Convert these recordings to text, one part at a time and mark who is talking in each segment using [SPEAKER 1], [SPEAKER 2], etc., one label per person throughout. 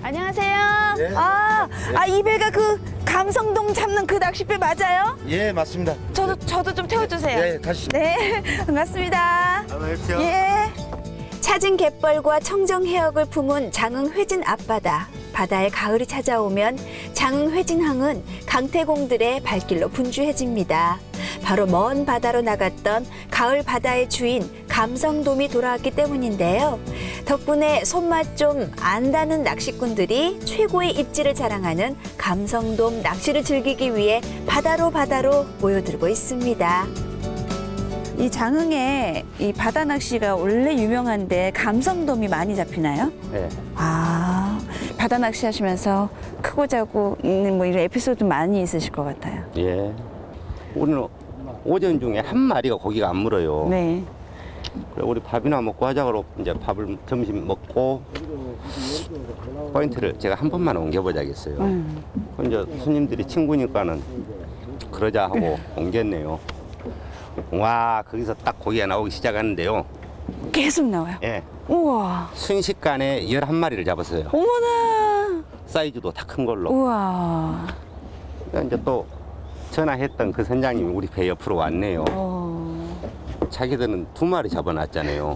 [SPEAKER 1] 안녕하세요.
[SPEAKER 2] 예.
[SPEAKER 1] 이 배가 그 감성돔 잡는 그 낚싯배 맞아요?
[SPEAKER 2] 예, 맞습니다.
[SPEAKER 1] 저도 좀 태워주세요.
[SPEAKER 2] 예, 가시죠.
[SPEAKER 1] 네, 반갑습니다.
[SPEAKER 2] 안녕하십시오.
[SPEAKER 1] 예. 찾은 갯벌과 청정 해역을 품은 장흥회진 앞바다. 바다에 가을이 찾아오면 장흥회진항은 강태공들의 발길로 분주해집니다. 바로 먼 바다로 나갔던 가을 바다의 주인 감성돔이 돌아왔기 때문인데요. 덕분에 손맛 좀 안다는 낚시꾼들이 최고의 입질을 자랑하는 감성돔 낚시를 즐기기 위해 바다로 모여들고 있습니다. 이 장흥에 이 바다 낚시가 원래 유명한데 감성돔이 많이 잡히나요?
[SPEAKER 3] 네.
[SPEAKER 1] 바다 낚시 하시면서 크고 작고 뭐 이런 에피소드 많이 있으실 것 같아요.
[SPEAKER 3] 예. 오늘 오전 중에 한 마리가 고기가 안 물어요.
[SPEAKER 1] 네.
[SPEAKER 3] 그래 우리 밥이나 먹고 하자 그러고 이제 밥을 점심 먹고 포인트를 제가 한 번만 옮겨보자겠어요. 이제 손님들이 친구니까는 그러자 하고 옮겼네요. 와, 거기서 딱 고기가 나오기 시작하는데요.
[SPEAKER 1] 계속 나와요.
[SPEAKER 3] 예.
[SPEAKER 1] 우와.
[SPEAKER 3] 순식간에 11마리를 잡았어요.
[SPEAKER 1] 어머나.
[SPEAKER 3] 사이즈도 다 큰 걸로.
[SPEAKER 1] 우와.
[SPEAKER 3] 이제 또 전화했던 그 선장님이 우리 배 옆으로 왔네요. 자기들은 2마리 잡아놨잖아요.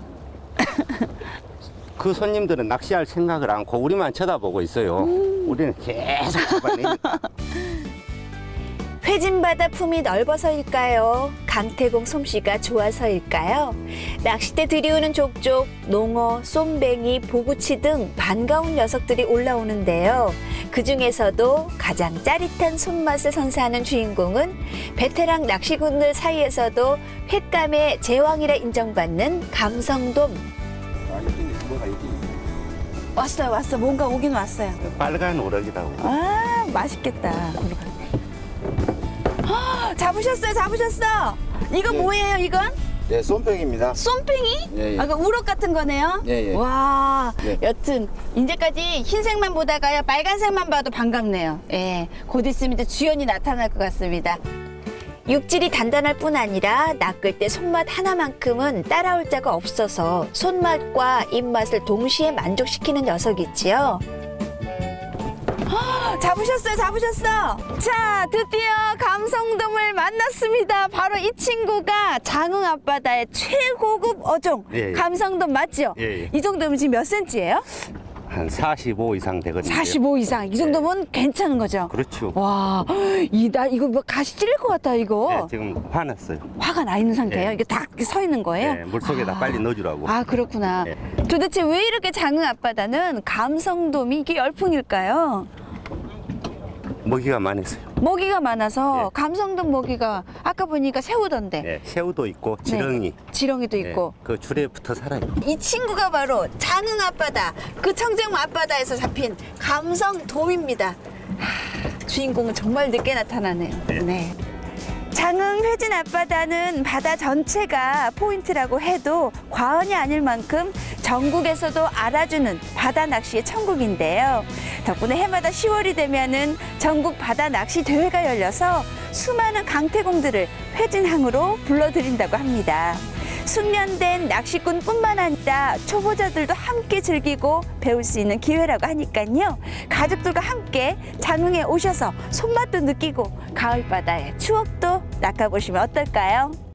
[SPEAKER 3] 그 손님들은 낚시할 생각을 않고 우리만 쳐다보고 있어요. 우리는 계속 잡아내니까.
[SPEAKER 1] 회진바다 품이 넓어서일까요? 강태공 솜씨가 좋아서일까요? 낚싯대 들이우는 족족, 농어, 쏨뱅이, 보구치 등 반가운 녀석들이 올라오는데요. 그중에서도 가장 짜릿한 손맛을 선사하는 주인공은 베테랑 낚시꾼들 사이에서도 횟감의 제왕이라 인정받는 감성돔. 왔어. 뭔가 오긴 왔어요.
[SPEAKER 3] 빨간 우럭이라고.
[SPEAKER 1] 맛있겠다. 잡으셨어. 이거
[SPEAKER 2] 예.
[SPEAKER 1] 뭐예요, 이건?
[SPEAKER 2] 네, 쏨팽입니다.
[SPEAKER 1] 쏨팽이?
[SPEAKER 2] 예, 예.
[SPEAKER 1] 그 우럭 같은 거네요?
[SPEAKER 2] 예, 예.
[SPEAKER 1] 와,
[SPEAKER 2] 예.
[SPEAKER 1] 여튼, 이제까지 흰색만 보다가요, 빨간색만 봐도 반갑네요. 예, 곧 있으면 이제 주연이 나타날 것 같습니다. 육질이 단단할 뿐 아니라 낚을 때 손맛 하나만큼은 따라올 자가 없어서 손맛과 입맛을 동시에 만족시키는 녀석이지요. 잡으셨어. 자, 드디어 감성돔을 만났습니다. 바로 이 친구가 장흥 앞바다의 최고급 어종
[SPEAKER 3] 예, 예.
[SPEAKER 1] 감성돔 맞죠?
[SPEAKER 3] 예, 예.
[SPEAKER 1] 이 정도면 지금 몇 센치예요?
[SPEAKER 3] 한 45 이상 되거든요.
[SPEAKER 1] 45 이상. 이 정도면 괜찮은 거죠?
[SPEAKER 3] 그렇죠.
[SPEAKER 1] 와, 이거 뭐 가시 찔릴 것 같아, 이거.
[SPEAKER 3] 네, 지금 화났어요.
[SPEAKER 1] 화가 나 있는 상태예요?
[SPEAKER 3] 예.
[SPEAKER 1] 이게 다 서 있는 거예요?
[SPEAKER 3] 네, 물속에다 빨리 넣어주라고.
[SPEAKER 1] 그렇구나.
[SPEAKER 3] 예.
[SPEAKER 1] 도대체 왜 이렇게 장흥 앞바다는 감성돔이 이게 열풍일까요?
[SPEAKER 3] 먹이가 많았어요.
[SPEAKER 1] 먹이가 많아서
[SPEAKER 3] 예.
[SPEAKER 1] 감성돔 먹이가 아까 보니까 새우던데.
[SPEAKER 3] 네, 새우도 있고 지렁이.
[SPEAKER 1] 지렁이도
[SPEAKER 3] 네,
[SPEAKER 1] 있고.
[SPEAKER 3] 그 줄에 붙어 살아요.
[SPEAKER 1] 이 친구가 바로 장흥 앞바다, 그 청정 앞바다에서 잡힌 감성돔입니다. 주인공은 정말 늦게 나타나네요. 네. 장흥 회진 앞바다는 바다 전체가 포인트라고 해도 과언이 아닐 만큼 전국에서도 알아주는 바다 낚시의 천국인데요. 덕분에 해마다 10월이 되면은 전국 바다 낚시 대회가 열려서 수많은 강태공들을 회진항으로 불러들인다고 합니다. 숙련된 낚시꾼뿐만 아니라 초보자들도 함께 즐기고 배울 수 있는 기회라고 하니까요. 가족들과 함께 장흥에 오셔서 손맛도 느끼고 가을바다의 추억도 낚아보시면 어떨까요?